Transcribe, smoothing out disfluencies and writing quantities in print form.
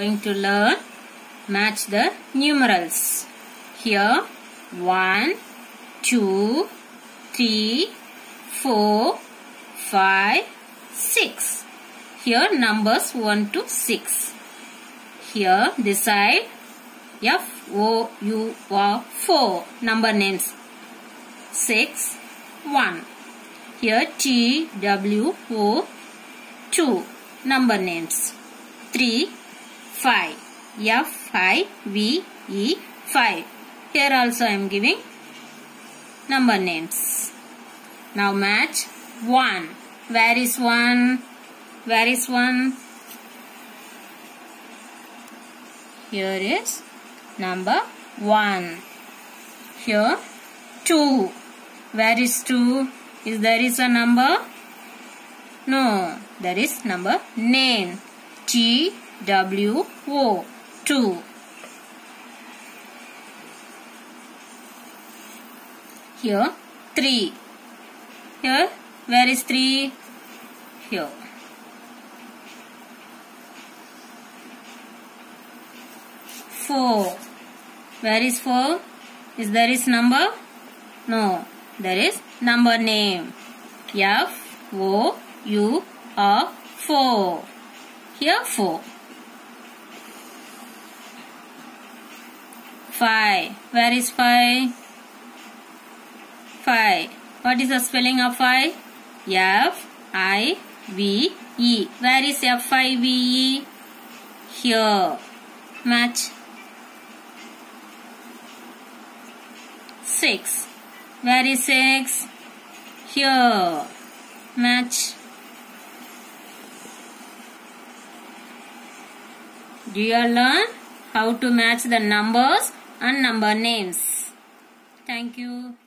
Going to learn match the numerals. Here 1, 2, 3, 4, 5, 6. Here numbers 1 to 6. Here this side F-O-U-R 4 number names. 6, 1. Here T-W-O 2 number names. 3, 5. F-I-V-E 5. Here also I am giving number names. Now match 1. Where is 1? Where is 1? Here is number 1. Here 2. Where is 2? Is there a number? No. There is number name. T-W-O 2. Here 3. Here where is 3? Here. 4. Where is 4? Is there number? No. There is number name. F-O-U-R 4. Here 4. 5. Where is 5? 5. What is the spelling of 5? F-I-V-E. Where is F-I-V-E? Here. Match. 6. Where is 6? Here. Match. Do you learn how to match the numbers and number names? Thank you.